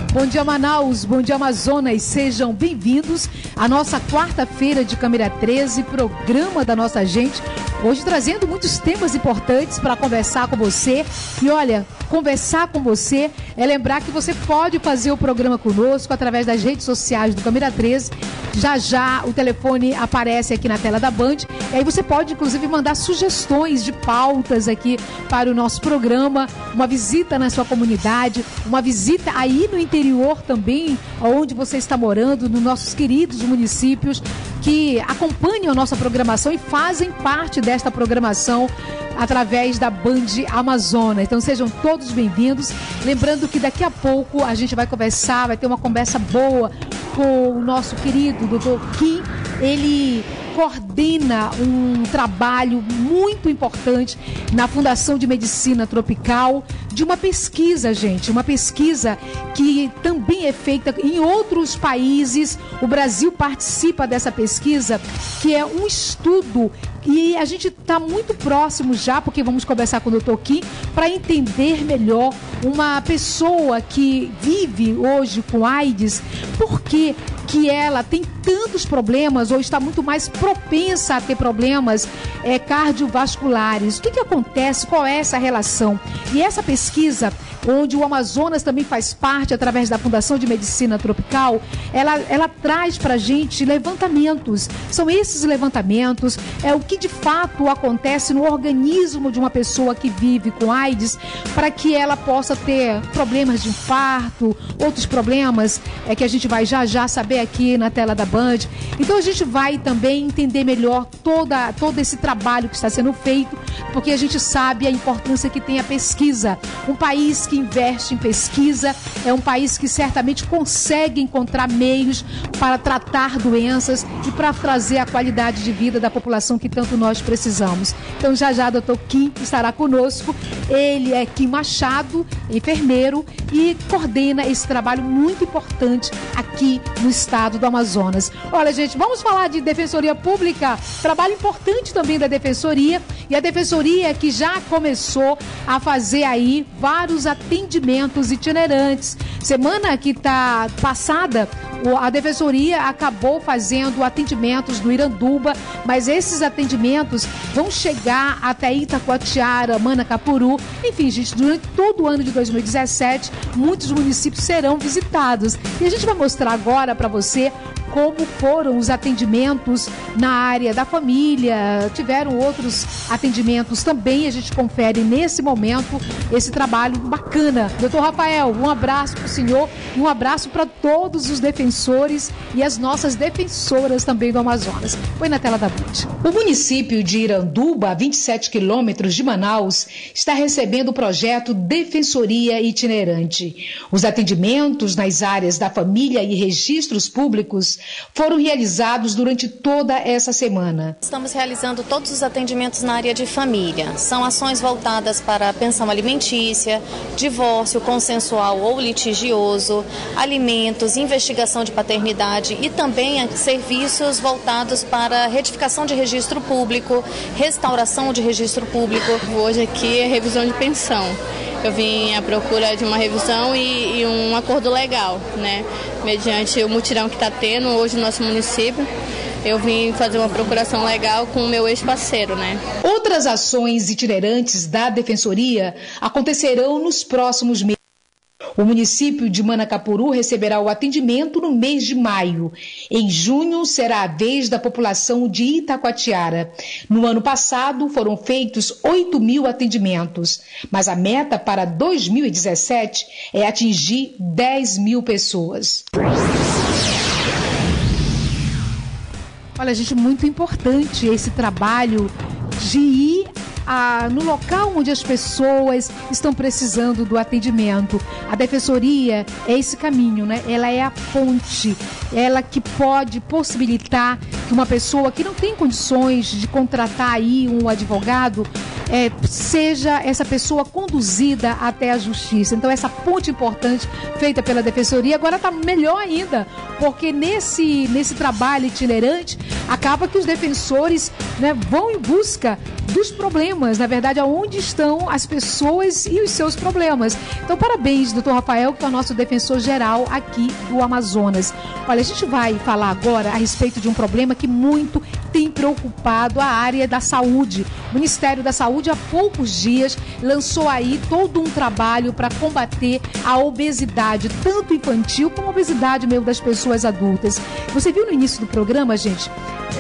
Bom dia, Manaus, bom dia, Amazonas, sejam bem-vindos à nossa quarta-feira de Câmera 13, programa da nossa gente, hoje trazendo muitos temas importantes para conversar com você. E olha, conversar com você é lembrar que você pode fazer o programa conosco através das redes sociais do Câmera 13. Já o telefone aparece aqui na tela da Band, e aí você pode inclusive mandar sugestões de pautas aqui para o nosso programa, uma visita na sua comunidade, uma visita aí no interior também, onde você está morando, nos nossos queridos municípios que acompanham a nossa programação e fazem parte desta programação através da Band Amazonas. Então sejam todos bem-vindos. Lembrando que daqui a pouco a gente vai conversar, vai ter uma conversa boa com o nosso querido Dr. Kim. Ele coordena um trabalho muito importante na Fundação de Medicina Tropical, de uma pesquisa, gente, uma pesquisa que também é feita em outros países. O Brasil participa dessa pesquisa, que é um estudo, e a gente está muito próximo já, porque vamos conversar com o Dr. Kim para entender melhor uma pessoa que vive hoje com AIDS, por que ela tem tantos problemas ou está muito mais propensa a ter problemas cardiovasculares. O que acontece? Qual é essa relação? E essa pesquisa, onde o Amazonas também faz parte através da Fundação de Medicina Tropical, ela traz para a gente levantamentos. São esses levantamentos, o que de fato acontece no organismo de uma pessoa que vive com AIDS, para que ela possa ter problemas de infarto, outros problemas que a gente vai já saber aqui na tela da Band. Então a gente vai também entender melhor todo esse trabalho que está sendo feito, porque a gente sabe a importância que tem a pesquisa. Um país que investe em pesquisa é um país que certamente consegue encontrar meios para tratar doenças e para trazer a qualidade de vida da população que tanto nós precisamos. Então já Dr. Kim estará conosco. Ele é Kim Machado, enfermeiro, e coordena esse trabalho muito importante aqui no estado do Amazonas. Olha, gente, vamos falar de Defensoria Pública, trabalho importante também da Defensoria, e a Defensoria que já começou a fazer aí vários atendimentos itinerantes. Semana que está passada, a Defensoria acabou fazendo atendimentos no Iranduba, mas esses atendimentos vão chegar até Itacoatiara, Manacapuru. Enfim, gente, durante todo o ano de 2017, muitos municípios serão visitados. E a gente vai mostrar agora para você como foram os atendimentos na área da família. Tiveram outros atendimentos também. A gente confere nesse momento esse trabalho bacana. Doutor Rafael, um abraço para o senhor e um abraço para todos os defensores e as nossas defensoras também do Amazonas. Põe na tela da Band. O município de Iranduba, a 27 quilômetros de Manaus, está recebendo o projeto Defensoria Itinerante. Os atendimentos nas áreas da família e registros públicos foram realizados durante toda essa semana. Estamos realizando todos os atendimentos na área de família. São ações voltadas para pensão alimentícia, divórcio consensual ou litigioso, alimentos, investigação de paternidade e também serviços voltados para retificação de registro público, restauração de registro público. Hoje aqui é revisão de pensão. Eu vim à procura de uma revisão e um acordo legal, né? Mediante o mutirão que está tendo hoje no nosso município, eu vim fazer uma procuração legal com o meu ex-parceiro, né? Outras ações itinerantes da Defensoria acontecerão nos próximos meses. O município de Manacapuru receberá o atendimento no mês de maio. Em junho será a vez da população de Itacoatiara. No ano passado foram feitos 8.000 atendimentos, mas a meta para 2017 é atingir 10.000 pessoas. Olha, gente, muito importante esse trabalho de ir no local onde as pessoas estão precisando do atendimento. A Defensoria é esse caminho, né? Ela é a ponte, ela que pode possibilitar que uma pessoa que não tem condições de contratar aí um advogado, seja essa pessoa conduzida até a justiça. Então, essa ponte importante feita pela Defensoria agora está melhor ainda, porque nesse trabalho itinerante, acaba que os defensores, né, vão em busca dos problemas, na verdade, aonde estão as pessoas e os seus problemas. Então, parabéns, doutor Rafael, que é o nosso defensor geral aqui do Amazonas. Olha, a gente vai falar agora a respeito de um problema que muito tem preocupado a área da saúde. O Ministério da Saúde, há poucos dias, lançou aí todo um trabalho para combater a obesidade, tanto infantil como a obesidade mesmo das pessoas adultas. Você viu no início do programa, gente?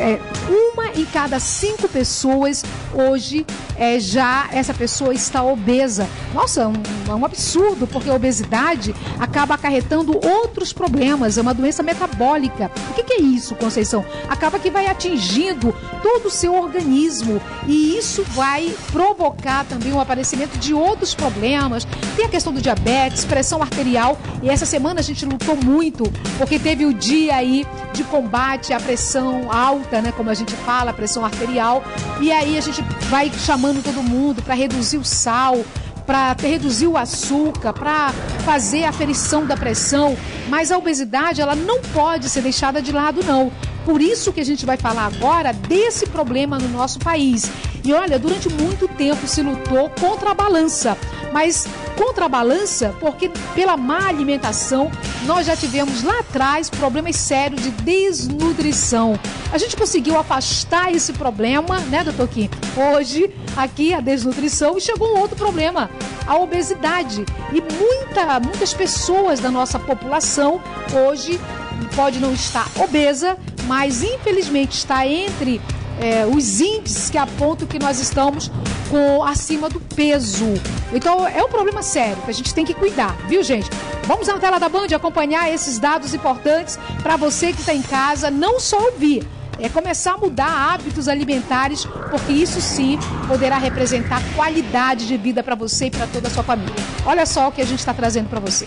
Uma em cada 5 pessoas hoje já essa pessoa está obesa. Nossa, é um absurdo, porque a obesidade acaba acarretando outros problemas, é uma doença metabólica. O que é isso, Conceição? Acaba que vai atingindo todo o seu organismo e isso vai provocar também o aparecimento de outros problemas. Tem a questão do diabetes, pressão arterial, e essa semana a gente lutou muito, porque teve o dia aí de combate à pressão alta, né, como a gente fala, a pressão arterial, e aí a gente vai chamando todo mundo para reduzir o sal, para reduzir o açúcar, para fazer a aferição da pressão, mas a obesidade ela não pode ser deixada de lado, não. Por isso que a gente vai falar agora desse problema no nosso país. E olha, durante muito tempo se lutou contra a balança, mas contra a balança porque pela má alimentação nós já tivemos lá atrás problemas sérios de desnutrição. A gente conseguiu afastar esse problema, né, doutor Kim? Hoje, aqui a desnutrição, e chegou um outro problema, a obesidade. E muitas pessoas da nossa população hoje pode não estar obesa, mas infelizmente está entre os índices que apontam que nós estamos acima do peso. Então é um problema sério que a gente tem que cuidar, viu, gente? Vamos na tela da Band acompanhar esses dados importantes para você que está em casa, não só ouvir, começar a mudar hábitos alimentares, porque isso sim poderá representar qualidade de vida para você e para toda a sua família. Olha só o que a gente está trazendo para você.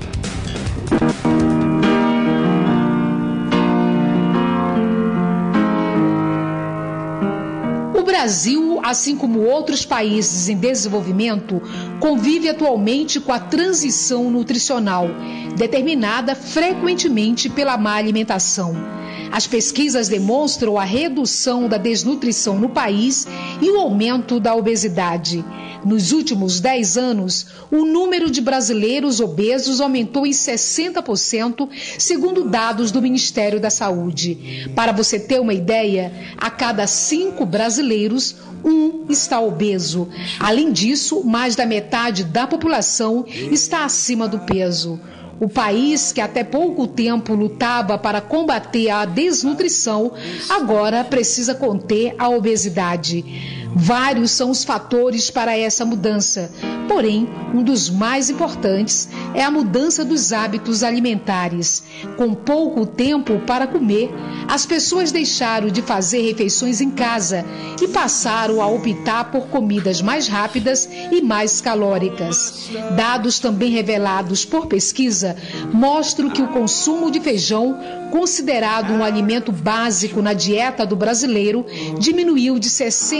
O Brasil, assim como outros países em desenvolvimento, convive atualmente com a transição nutricional, determinada frequentemente pela má alimentação. As pesquisas demonstram a redução da desnutrição no país e o aumento da obesidade. Nos últimos 10 anos, o número de brasileiros obesos aumentou em 60%, segundo dados do Ministério da Saúde. Para você ter uma ideia, a cada 5 brasileiros, 1 está obeso. Além disso, mais da metade da população está acima do peso. O país, que até pouco tempo lutava para combater a desnutrição, agora precisa conter a obesidade. Vários são os fatores para essa mudança, porém, um dos mais importantes é a mudança dos hábitos alimentares. Com pouco tempo para comer, as pessoas deixaram de fazer refeições em casa e passaram a optar por comidas mais rápidas e mais calóricas. Dados também revelados por pesquisa mostram que o consumo de feijão, considerado um alimento básico na dieta do brasileiro, diminuiu de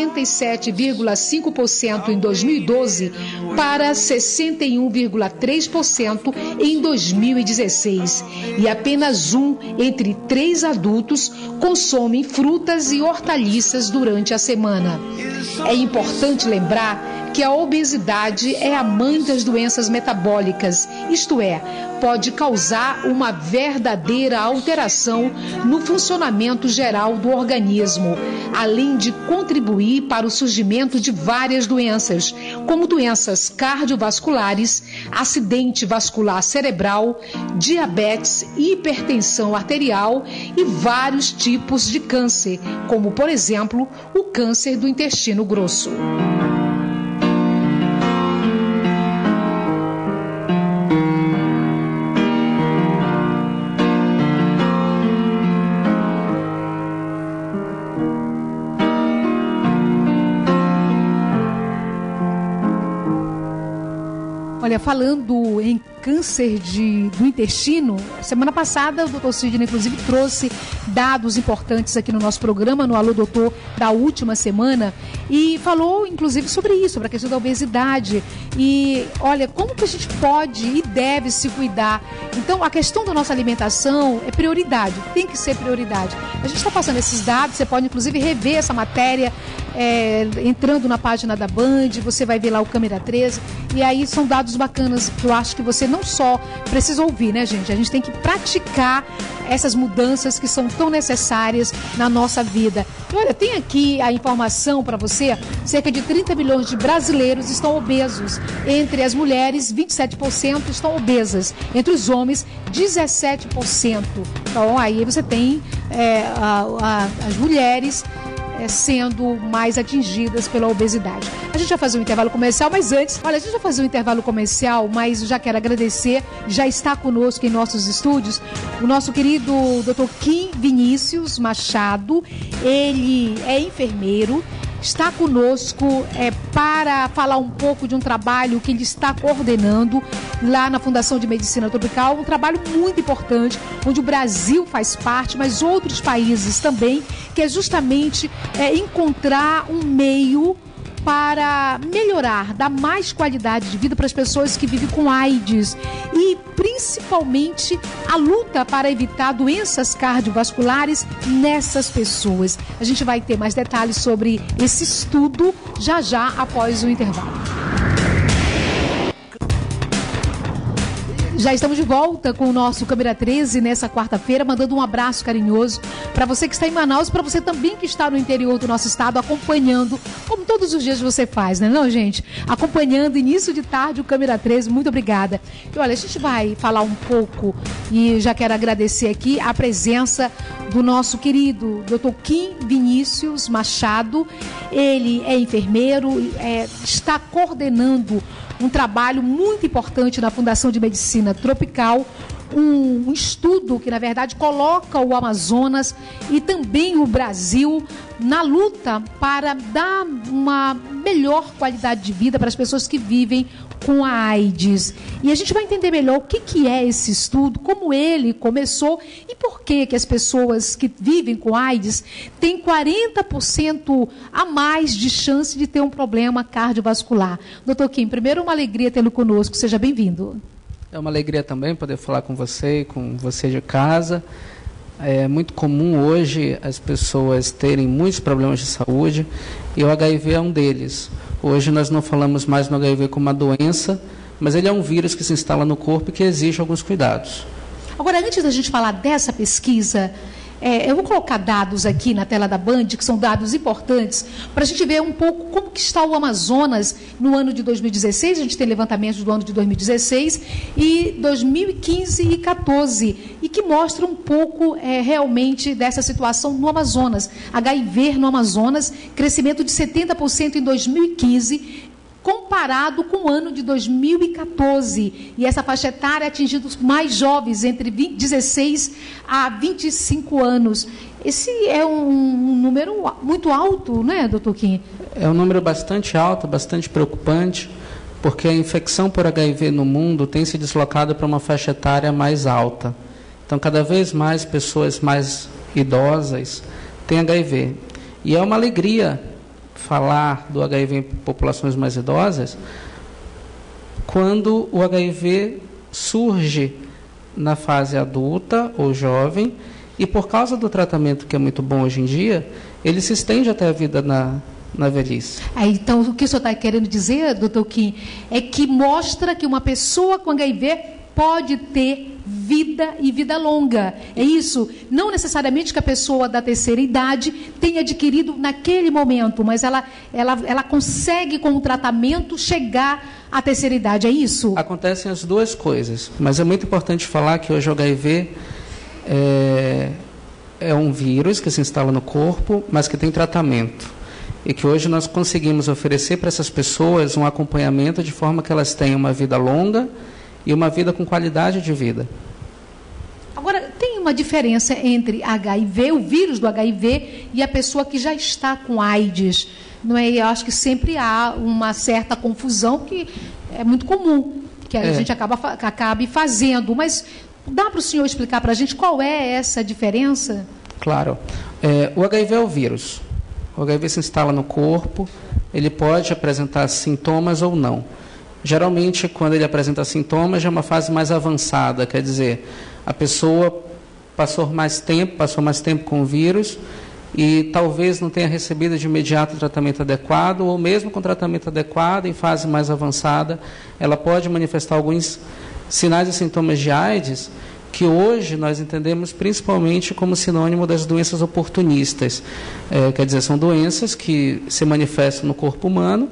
67,5% em 2012 para 61,3% em 2016. E apenas 1 entre 3 adultos consomem frutas e hortaliças durante a semana. É importante lembrar que a obesidade é a mãe das doenças metabólicas, isto é, pode causar uma verdadeira alteração no funcionamento geral do organismo, além de contribuir para o surgimento de várias doenças, como doenças cardiovasculares, acidente vascular cerebral, diabetes, hipertensão arterial e vários tipos de câncer, como, por exemplo, o câncer do intestino grosso. Olha, falando em câncer do intestino. Semana passada, o doutor Sidney, inclusive, trouxe dados importantes aqui no nosso programa, no Alô Doutor, da última semana, e falou, inclusive, sobre isso, sobre a questão da obesidade. E, olha, como que a gente pode e deve se cuidar? Então, a questão da nossa alimentação é prioridade, tem que ser prioridade. A gente está passando esses dados, você pode, inclusive, rever essa matéria, entrando na página da Band, você vai ver lá o Câmera 13, e aí são dados bacanas que eu acho que você não só precisa ouvir, né, gente? A gente tem que praticar essas mudanças que são tão necessárias na nossa vida. E olha, tem aqui a informação para você, cerca de 30 milhões de brasileiros estão obesos. Entre as mulheres, 27% estão obesas. Entre os homens, 17%. Então, aí você tem as mulheres sendo mais atingidas pela obesidade. A gente vai fazer um intervalo comercial, mas antes, olha, a gente vai fazer um intervalo comercial, mas já quero agradecer, já está conosco em nossos estúdios, o nosso querido Dr. Kim Vinícius Machado. Ele é enfermeiro, está conosco para falar um pouco de um trabalho que ele está coordenando lá na Fundação de Medicina Tropical, um trabalho muito importante, onde o Brasil faz parte, mas outros países também, que é justamente encontrar um meio para melhorar, dar mais qualidade de vida para as pessoas que vivem com AIDS e principalmente a luta para evitar doenças cardiovasculares nessas pessoas. A gente vai ter mais detalhes sobre esse estudo já após o intervalo. Já estamos de volta com o nosso Câmera 13 nessa quarta-feira, mandando um abraço carinhoso para você que está em Manaus e para você também que está no interior do nosso estado, acompanhando, como todos os dias você faz, né, não, gente? Acompanhando início de tarde o Câmera 13, muito obrigada. E olha, a gente vai falar um pouco e já quero agradecer aqui a presença do nosso querido Dr. Kim Vinícius Machado. Ele é enfermeiro, está coordenando um trabalho muito importante na Fundação de Medicina Tropical, um estudo que, na verdade, coloca o Amazonas e também o Brasil na luta para dar uma melhor qualidade de vida para as pessoas que vivem com a AIDS. E a gente vai entender melhor o que é esse estudo, como ele começou e por que as pessoas que vivem com AIDS têm 40% a mais de chance de ter um problema cardiovascular. Doutor Kim, primeiro, uma alegria tê-lo conosco. Seja bem-vindo. É uma alegria também poder falar com você e com você de casa. É muito comum hoje as pessoas terem muitos problemas de saúde e o HIV é um deles. Hoje nós não falamos mais no HIV como uma doença, mas ele é um vírus que se instala no corpo e que exige alguns cuidados. Agora, antes da gente falar dessa pesquisa, eu vou colocar dados aqui na tela da Band, que são dados importantes, para a gente ver um pouco como que está o Amazonas no ano de 2016. A gente tem levantamentos do ano de 2016 e 2015 e 2014, e que mostra um pouco realmente dessa situação no Amazonas. HIV no Amazonas, crescimento de 70% em 2015, comparado com o ano de 2014. E essa faixa etária atingindo os mais jovens, entre 16 a 25 anos. Esse é um número muito alto, né, doutor Kim? É um número bastante alto, bastante preocupante, porque a infecção por HIV no mundo tem se deslocado para uma faixa etária mais alta. Então, cada vez mais pessoas mais idosas têm HIV. E é uma alegria falar do HIV em populações mais idosas quando o HIV surge na fase adulta ou jovem e, por causa do tratamento que é muito bom hoje em dia, ele se estende até a vida na velhice. Então, o que o senhor está querendo dizer, doutor Kim, é que mostra que uma pessoa com HIV pode ter vida e vida longa. É isso? Não necessariamente que a pessoa da terceira idade tenha adquirido naquele momento, mas ela consegue, com o tratamento, chegar à terceira idade. É isso? Acontecem as duas coisas, mas é muito importante falar que hoje o HIV é um vírus que se instala no corpo, mas que tem tratamento. E que hoje nós conseguimos oferecer para essas pessoas um acompanhamento de forma que elas tenham uma vida longa e uma vida com qualidade de vida. Agora, tem uma diferença entre HIV, o vírus do HIV, e a pessoa que já está com AIDS, não é? Eu acho que sempre há uma certa confusão, que é muito comum, que a gente acabe fazendo. Mas dá para o senhor explicar para a gente qual é essa diferença? Claro. O HIV é o vírus. O HIV se instala no corpo, ele pode apresentar sintomas ou não. Geralmente, quando ele apresenta sintomas, já é uma fase mais avançada, quer dizer, a pessoa passou mais tempo com o vírus e talvez não tenha recebido de imediato o tratamento adequado, ou mesmo com tratamento adequado, em fase mais avançada, ela pode manifestar alguns sinais e sintomas de AIDS, que hoje nós entendemos principalmente como sinônimo das doenças oportunistas. Quer dizer, são doenças que se manifestam no corpo humano,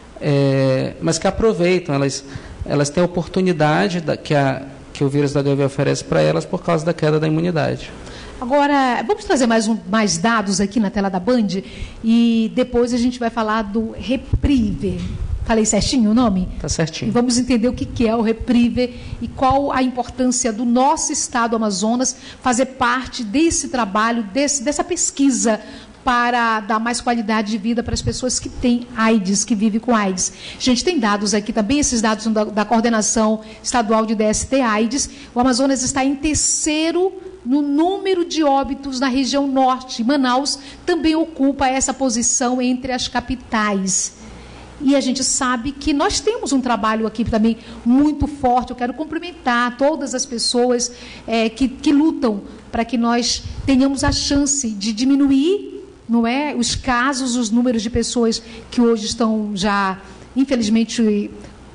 mas que aproveitam, elas têm a oportunidade que o vírus da HIV oferece para elas por causa da queda da imunidade. Agora, vamos trazer mais dados aqui na tela da Band e depois a gente vai falar do Reprive. Falei certinho o nome? Está certinho. E vamos entender o que é o Reprive e qual a importância do nosso estado do Amazonas fazer parte desse trabalho, dessa pesquisa para dar mais qualidade de vida para as pessoas que têm AIDS, que vivem com AIDS. A gente tem dados aqui também, esses dados da Coordenação Estadual de DST-AIDS. O Amazonas está em terceiro no número de óbitos na região norte. Manaus também ocupa essa posição entre as capitais. E a gente sabe que nós temos um trabalho aqui também muito forte. Eu quero cumprimentar todas as pessoas que lutam para que nós tenhamos a chance de diminuir, não é, os casos, os números de pessoas que hoje estão já, infelizmente,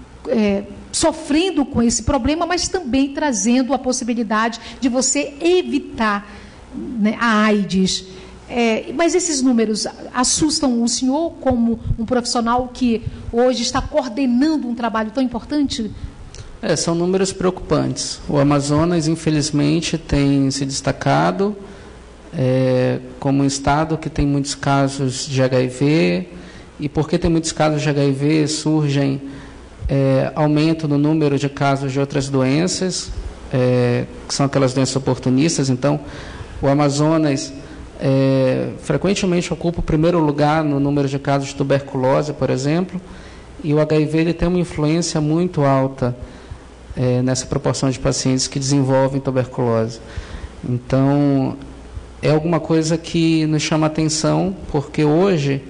sofrendo com esse problema, mas também trazendo a possibilidade de você evitar, né, a AIDS. Mas esses números assustam o senhor como um profissional que hoje está coordenando um trabalho tão importante? São números preocupantes. O Amazonas, infelizmente, tem se destacado como um estado que tem muitos casos de HIV, e porque tem muitos casos de HIV, surgem aumento no número de casos de outras doenças, que são aquelas doenças oportunistas. Então, o Amazonas frequentemente ocupa o primeiro lugar no número de casos de tuberculose, por exemplo, e o HIV ele tem uma influência muito alta nessa proporção de pacientes que desenvolvem tuberculose. Então, é alguma coisa que nos chama a atenção, porque hoje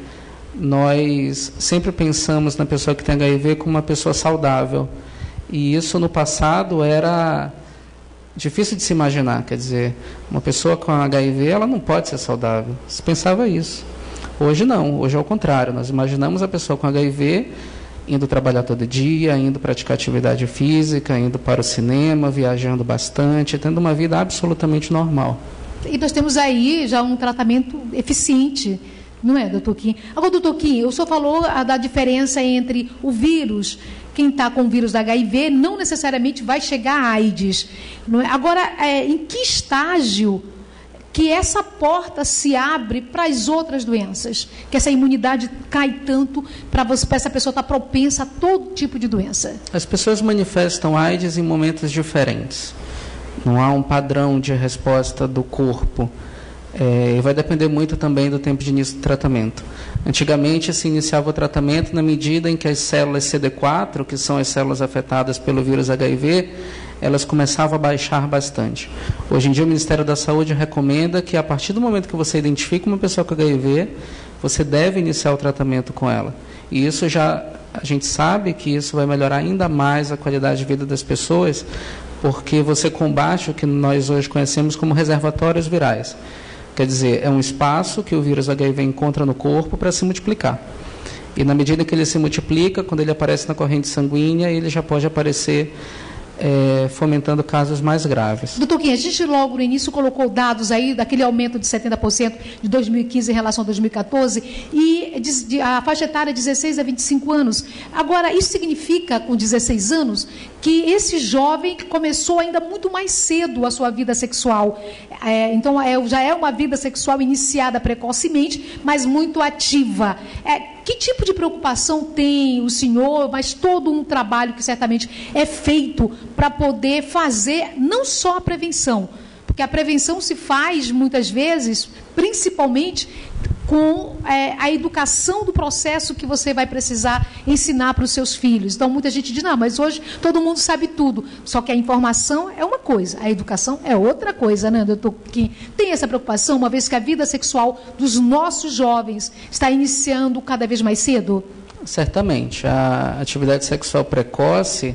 nós sempre pensamos na pessoa que tem HIV como uma pessoa saudável, e isso no passado era difícil de se imaginar. Quer dizer, uma pessoa com HIV, ela não pode ser saudável. Se pensava isso. Hoje não, hoje é o contrário. Nós imaginamos a pessoa com HIV indo trabalhar todo dia, indo praticar atividade física, indo para o cinema, viajando bastante, tendo uma vida absolutamente normal. E nós temos aí já um tratamento eficiente, não é, doutor Kim? Agora, doutor Kim, o senhor falou da diferença entre o vírus. Quem está com o vírus da HIV não necessariamente vai chegar a AIDS. Não é? Agora, em que estágio que essa porta se abre para as outras doenças? Que essa imunidade cai tanto para essa pessoa estar propensa a todo tipo de doença? As pessoas manifestam AIDS em momentos diferentes. Não há um padrão de resposta do corpo. E vai depender muito também do tempo de início do tratamento. Antigamente se iniciava o tratamento na medida em que as células CD4, que são as células afetadas pelo vírus HIV, elas começavam a baixar bastante. Hoje em dia o Ministério da Saúde recomenda que a partir do momento que você identifica uma pessoa com HIV, você deve iniciar o tratamento com ela. E isso a gente sabe que isso vai melhorar ainda mais a qualidade de vida das pessoas, porque você combate o que nós hoje conhecemos como reservatórios virais. Quer dizer, é um espaço que o vírus HIV encontra no corpo para se multiplicar. E na medida que ele se multiplica, quando ele aparece na corrente sanguínea, ele já pode aparecer fomentando casos mais graves. Doutor Kim, a gente logo no início colocou dados aí daquele aumento de 70% de 2015 em relação a 2014 e a faixa etária de 16 a 25 anos. Agora, isso significa, com 16 anos, que esse jovem começou ainda muito mais cedo a sua vida sexual. Então, já é uma vida sexual iniciada precocemente, mas muito ativa. Que tipo de preocupação tem o senhor, mas todo um trabalho que certamente é feito para poder fazer não só a prevenção, porque a prevenção se faz muitas vezes, principalmente com a educação do processo que você vai precisar ensinar para os seus filhos. Então, muita gente diz, não, mas hoje todo mundo sabe tudo. Só que a informação é uma coisa, a educação é outra coisa, né, doutor? Que tem essa preocupação, uma vez que a vida sexual dos nossos jovens está iniciando cada vez mais cedo? Certamente. A atividade sexual precoce,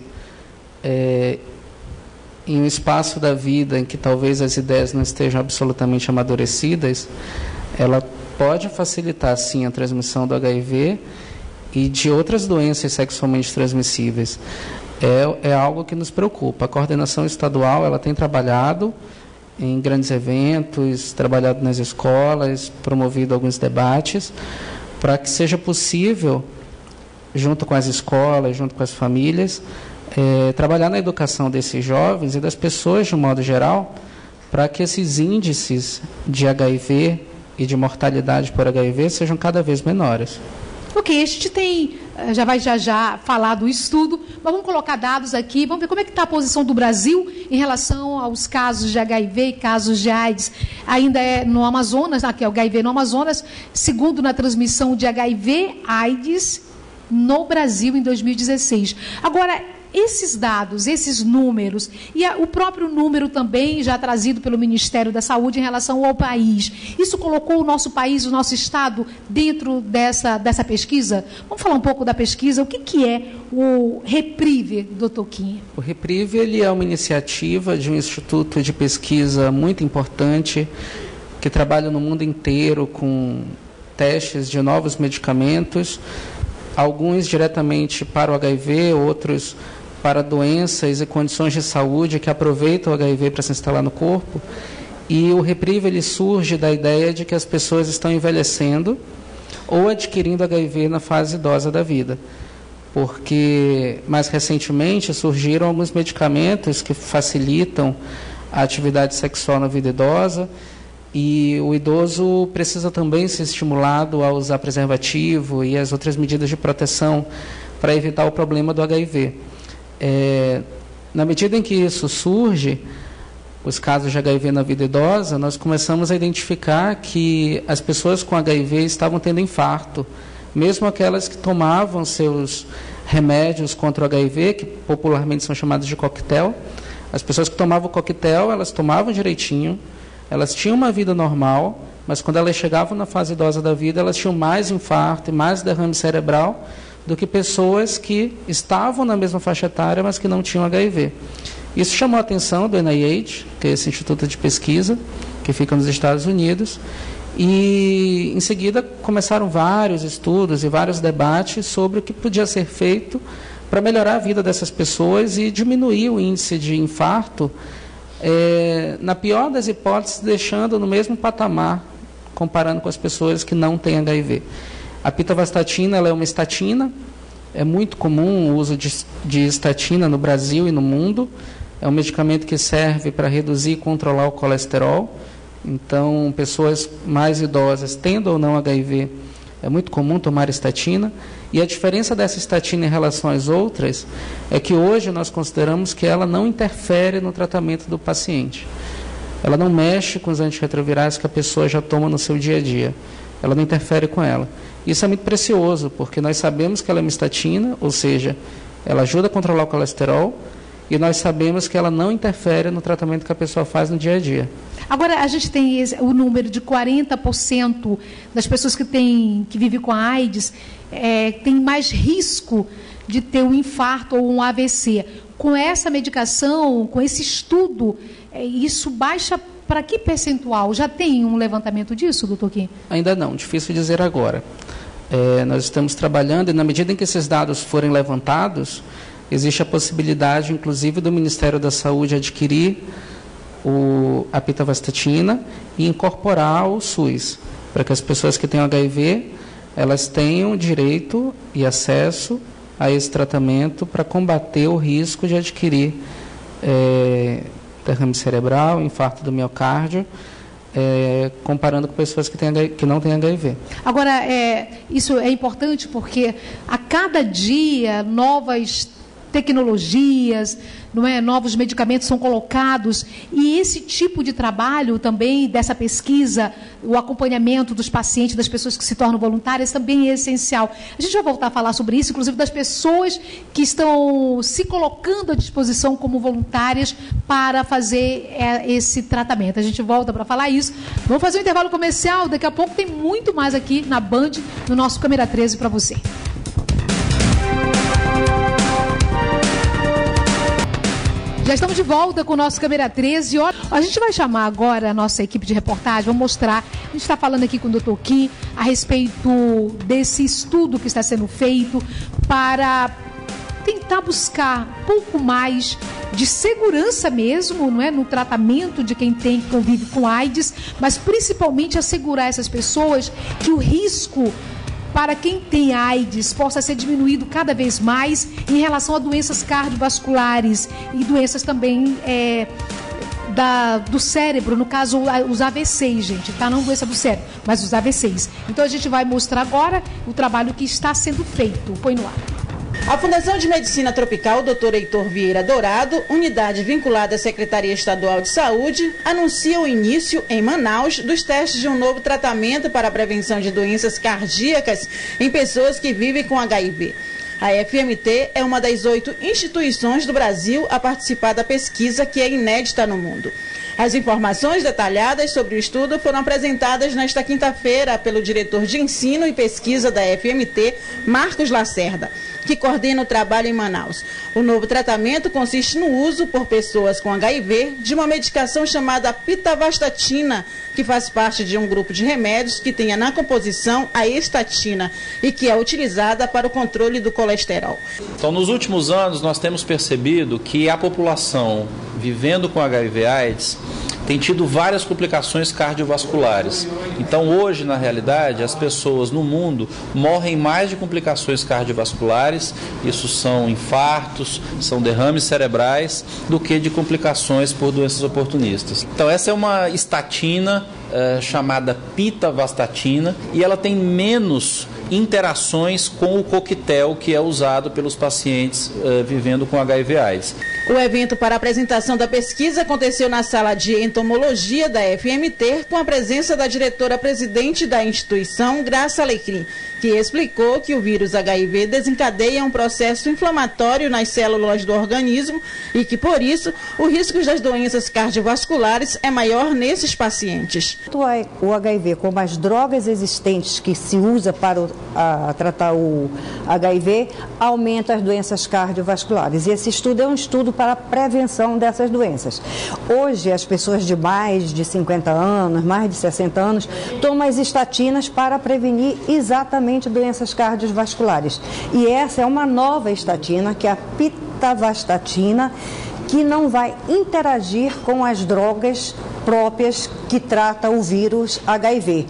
em um espaço da vida em que talvez as ideias não estejam absolutamente amadurecidas, ela pode facilitar, sim, a transmissão do HIV e de outras doenças sexualmente transmissíveis. É algo que nos preocupa. A coordenação estadual, ela tem trabalhado em grandes eventos, trabalhado nas escolas, promovido alguns debates, para que seja possível, junto com as escolas, junto com as famílias, trabalhar na educação desses jovens e das pessoas de um modo geral, para que esses índices de HIV e de mortalidade por HIV sejam cada vez menores. Ok, a gente tem, já falar do estudo, mas vamos colocar dados aqui, vamos ver como é que está a posição do Brasil em relação aos casos de HIV e casos de AIDS. Ainda é no Amazonas, aqui é o HIV no Amazonas, segundo na transmissão de HIV/AIDS no Brasil em 2016. Agora, esses dados, esses números, e o próprio número também já trazido pelo Ministério da Saúde em relação ao país, isso colocou o nosso país, o nosso Estado, dentro dessa pesquisa? Vamos falar um pouco da pesquisa. O que é o REPRIVE, doutor Kim? O REPRIVE, ele é uma iniciativa de um instituto de pesquisa muito importante, que trabalha no mundo inteiro com testes de novos medicamentos, alguns diretamente para o HIV, outros para doenças e condições de saúde que aproveitam o HIV para se instalar no corpo. E o REPRIVE, ele surge da ideia de que as pessoas estão envelhecendo ou adquirindo HIV na fase idosa da vida. Porque, mais recentemente, surgiram alguns medicamentos que facilitam a atividade sexual na vida idosa, e o idoso precisa também ser estimulado a usar preservativo e as outras medidas de proteção para evitar o problema do HIV. Na medida em que isso surge, os casos de HIV na vida idosa, nós começamos a identificar que as pessoas com HIV estavam tendo infarto, mesmo aquelas que tomavam seus remédios contra o HIV, que popularmente são chamados de coquetel. As pessoas que tomavam o coquetel, elas tomavam direitinho, elas tinham uma vida normal, mas quando elas chegavam na fase idosa da vida, elas tinham mais infarto e mais derrame cerebral do que pessoas que estavam na mesma faixa etária, mas que não tinham HIV. Isso chamou a atenção do NIH, que é esse instituto de pesquisa, que fica nos Estados Unidos, e em seguida começaram vários estudos e vários debates sobre o que podia ser feito para melhorar a vida dessas pessoas e diminuir o índice de infarto, na pior das hipóteses, deixando no mesmo patamar, comparando com as pessoas que não têm HIV. A pitavastatina, ela é uma estatina, é muito comum o uso de estatina no Brasil e no mundo. É um medicamento que serve para reduzir e controlar o colesterol. Então, pessoas mais idosas, tendo ou não HIV, é muito comum tomar estatina. E a diferença dessa estatina em relação às outras é que hoje nós consideramos que ela não interfere no tratamento do paciente. Ela não mexe com os antirretrovirais que a pessoa já toma no seu dia a dia. Ela não interfere com ela. Isso é muito precioso, porque nós sabemos que ela é uma estatina, ou seja, ela ajuda a controlar o colesterol, e nós sabemos que ela não interfere no tratamento que a pessoa faz no dia a dia. Agora, a gente tem o número de 40% das pessoas que vivem com a AIDS tem mais risco de ter um infarto ou um AVC. Com essa medicação, com esse estudo, isso baixa para que percentual? Já tem um levantamento disso, doutor Kim? Ainda não, difícil dizer agora. Nós estamos trabalhando e, na medida em que esses dados forem levantados, existe a possibilidade, inclusive, do Ministério da Saúde adquirir a pitavastatina e incorporar o SUS, para que as pessoas que têm HIV, elas tenham direito e acesso a esse tratamento para combater o risco de adquirir derrame cerebral, infarto do miocárdio, comparando com pessoas que não têm HIV. Agora, isso é importante porque a cada dia novas tecnologias, não é? Novos medicamentos são colocados, e esse tipo de trabalho também, dessa pesquisa, o acompanhamento dos pacientes, das pessoas que se tornam voluntárias, também é essencial. A gente vai voltar a falar sobre isso, inclusive das pessoas que estão se colocando à disposição como voluntárias para fazer esse tratamento. A gente volta para falar isso. Vamos fazer um intervalo comercial, daqui a pouco tem muito mais aqui na Band, no nosso Câmera 13 para você. Já estamos de volta com o nosso Câmera 13. A gente vai chamar agora a nossa equipe de reportagem, vamos mostrar. A gente está falando aqui com o Dr. Kim a respeito desse estudo que está sendo feito para tentar buscar um pouco mais de segurança mesmo, não é, no tratamento de quem convive com AIDS, mas principalmente assegurar essas pessoas que o risco para quem tem AIDS possa ser diminuído cada vez mais em relação a doenças cardiovasculares e doenças também do cérebro, no caso os AVCs, gente, tá? Não doença do cérebro, mas os AVCs. Então a gente vai mostrar agora o trabalho que está sendo feito. Põe no ar. A Fundação de Medicina Tropical Dr. Heitor Vieira Dourado, unidade vinculada à Secretaria Estadual de Saúde, anuncia o início, em Manaus, dos testes de um novo tratamento para a prevenção de doenças cardíacas em pessoas que vivem com HIV. A FMT é uma das 8 instituições do Brasil a participar da pesquisa, que é inédita no mundo. As informações detalhadas sobre o estudo foram apresentadas nesta quinta-feira pelo diretor de Ensino e Pesquisa da FMT, Marcos Lacerda, que coordena o trabalho em Manaus. O novo tratamento consiste no uso por pessoas com HIV de uma medicação chamada pitavastatina, que faz parte de um grupo de remédios que tenha na composição a estatina e que é utilizada para o controle do colesterol. Então, nos últimos anos, nós temos percebido que a população vivendo com HIV/AIDS tem tido várias complicações cardiovasculares. Então, hoje, na realidade, as pessoas no mundo morrem mais de complicações cardiovasculares, isso são infartos, são derrames cerebrais, do que de complicações por doenças oportunistas. Então, essa é uma estatina chamada pitavastatina, e ela tem menos interações com o coquetel que é usado pelos pacientes vivendo com HIV/AIDS. O evento para a apresentação da pesquisa aconteceu na sala de entomologia da FMT, com a presença da diretora-presidente da instituição, Graça Alecrim, que explicou que o vírus HIV desencadeia um processo inflamatório nas células do organismo e que, por isso, o risco das doenças cardiovasculares é maior nesses pacientes. O HIV, como as drogas existentes que se usa para tratar o HIV, aumenta as doenças cardiovasculares. E esse estudo é um estudo para a prevenção dessas doenças. Hoje, as pessoas de mais de 50 anos, mais de 60 anos, tomam as estatinas para prevenir exatamente doenças cardiovasculares. E essa é uma nova estatina, que é a pitavastatina, que não vai interagir com as drogas próprias que tratam o vírus HIV.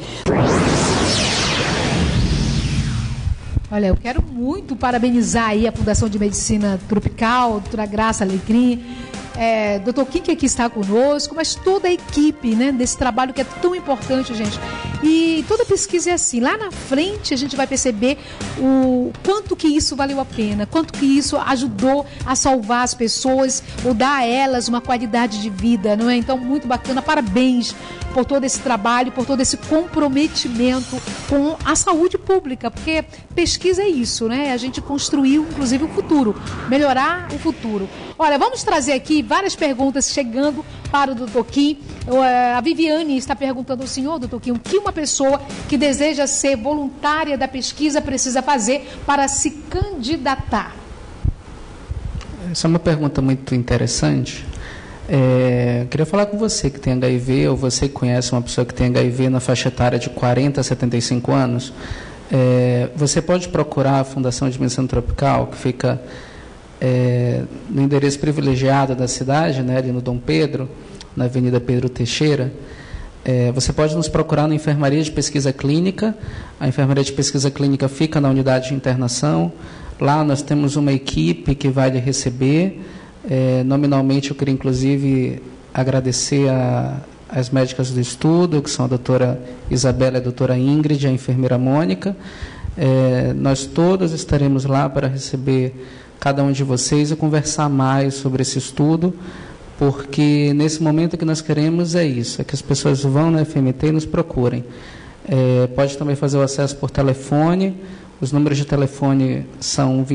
Olha, eu quero muito parabenizar aí a Fundação de Medicina Tropical, a doutora Graça Alecrim, doutor Kim, que aqui está conosco, mas toda a equipe, né, desse trabalho que é tão importante, gente. E toda pesquisa é assim, lá na frente a gente vai perceber o quanto que isso valeu a pena, quanto que isso ajudou a salvar as pessoas, ou dar a elas uma qualidade de vida, não é? Então, muito bacana, parabéns por todo esse trabalho, por todo esse comprometimento com a saúde pública, porque pesquisa é isso, né? A gente construiu, inclusive, o futuro, melhorar o futuro. Olha, vamos trazer aqui várias perguntas chegando para o Dr. Kim. A Viviane está perguntando ao senhor, Dr. Kim, o que uma pessoa que deseja ser voluntária da pesquisa precisa fazer para se candidatar? Essa é uma pergunta muito interessante. Queria falar com você que tem HIV, ou você que conhece uma pessoa que tem HIV na faixa etária de 40 a 75 anos. Você pode procurar a Fundação de Medicina Tropical, que fica no endereço privilegiado da cidade, né, ali no Dom Pedro, na Avenida Pedro Teixeira. Você pode nos procurar na Enfermaria de Pesquisa Clínica. A Enfermaria de Pesquisa Clínica fica na unidade de internação. Lá nós temos uma equipe que vai lhe receber. Nominalmente, eu queria, inclusive, agradecer às médicas do estudo, que são a doutora Isabela e a doutora Ingrid, e a enfermeira Mônica. Nós todos estaremos lá para receber cada um de vocês e conversar mais sobre esse estudo, porque nesse momento o que nós queremos é isso, é que as pessoas vão na FMT e nos procurem. Pode também fazer o acesso por telefone. Os números de telefone são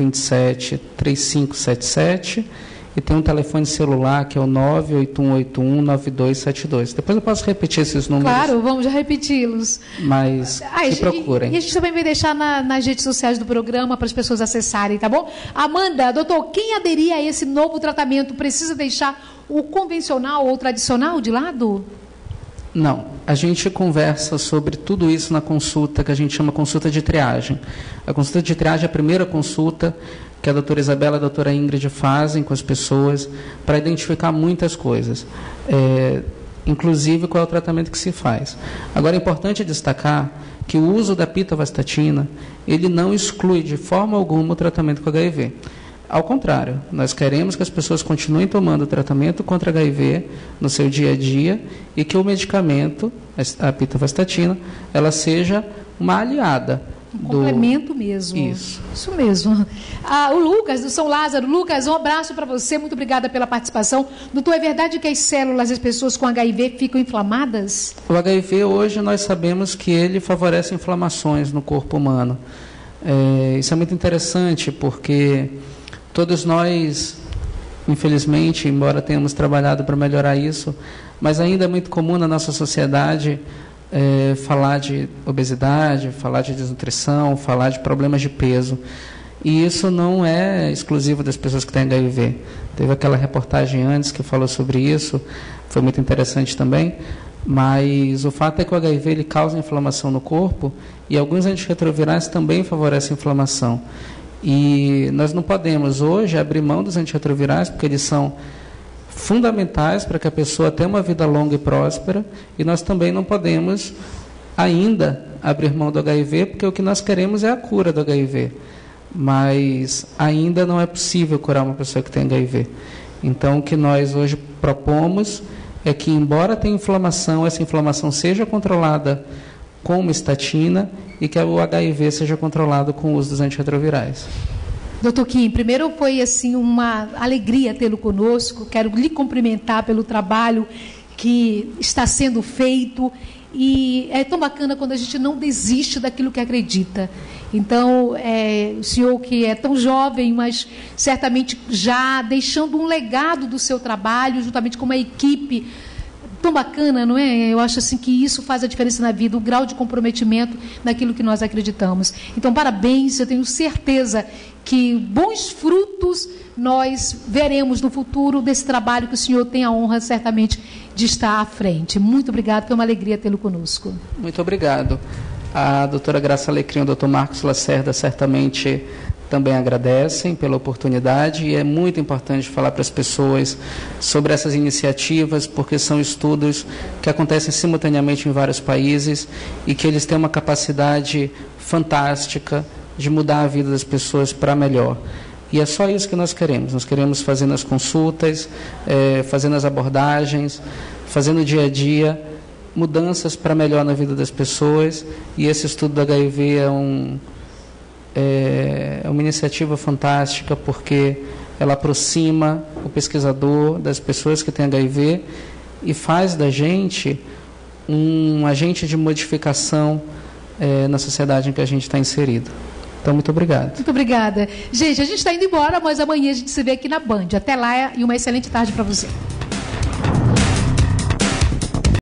2127-3577 e tem um telefone celular que é o 981819272. Depois eu posso repetir esses números. Claro, vamos já repeti-los. Mas que procurem. E a gente também vai deixar nas redes sociais do programa para as pessoas acessarem, tá bom? Amanda, doutor, quem aderir a esse novo tratamento precisa deixar o convencional ou tradicional de lado? Não, a gente conversa sobre tudo isso na consulta que a gente chama consulta de triagem. A consulta de triagem é a primeira consulta que a doutora Isabela e a doutora Ingrid fazem com as pessoas para identificar muitas coisas, inclusive qual é o tratamento que se faz. Agora, é importante destacar que o uso da pitavastatina, ele não exclui de forma alguma o tratamento com HIV. Ao contrário, nós queremos que as pessoas continuem tomando o tratamento contra HIV no seu dia a dia e que o medicamento, a pitavastatina, ela seja uma aliada. Um complemento mesmo. Isso mesmo. O Lucas, do São Lázaro. Lucas, um abraço para você, muito obrigada pela participação. Doutor, é verdade que as células das pessoas com HIV ficam inflamadas? O HIV, hoje, nós sabemos que ele favorece inflamações no corpo humano. Isso é muito interessante, porque todos nós, infelizmente, embora tenhamos trabalhado para melhorar isso, mas ainda é muito comum na nossa sociedade falar de obesidade, falar de desnutrição, falar de problemas de peso. E isso não é exclusivo das pessoas que têm HIV. Teve aquela reportagem antes que falou sobre isso, foi muito interessante também, mas o fato é que o HIV ele causa inflamação no corpo e alguns antirretrovirais também favorecem a inflamação. E nós não podemos hoje abrir mão dos antirretrovirais, porque eles são fundamentais para que a pessoa tenha uma vida longa e próspera, e nós também não podemos ainda abrir mão do HIV, porque o que nós queremos é a cura do HIV, mas ainda não é possível curar uma pessoa que tem HIV. Então, o que nós hoje propomos é que, embora tenha inflamação, essa inflamação seja controlada com uma estatina e que o HIV seja controlado com o uso dos antirretrovirais. Doutor Kim, primeiro foi assim uma alegria tê-lo conosco, quero lhe cumprimentar pelo trabalho que está sendo feito e é tão bacana quando a gente não desiste daquilo que acredita. Então, o senhor que é tão jovem, mas certamente já deixando um legado do seu trabalho, juntamente com uma equipe tão bacana, não é? Eu acho assim que isso faz a diferença na vida, o grau de comprometimento naquilo que nós acreditamos. Então, parabéns, eu tenho certeza que bons frutos nós veremos no futuro desse trabalho que o senhor tem a honra, certamente, de estar à frente. Muito obrigado, foi uma alegria tê-lo conosco. Muito obrigado. A doutora Graça Alecrim e o doutor Marcos Lacerda certamente também agradecem pela oportunidade e é muito importante falar para as pessoas sobre essas iniciativas, porque são estudos que acontecem simultaneamente em vários países e que eles têm uma capacidade fantástica de mudar a vida das pessoas para melhor. E é só isso que nós queremos fazendo as consultas, fazendo as abordagens, fazendo o dia a dia, mudanças para melhor na vida das pessoas, e esse estudo do HIV é uma iniciativa fantástica, porque ela aproxima o pesquisador das pessoas que têm HIV e faz da gente um agente de modificação na sociedade em que a gente está inserido. Então, muito obrigado. Muito obrigada. Gente, a gente está indo embora, mas amanhã a gente se vê aqui na Band. Até lá e uma excelente tarde para você.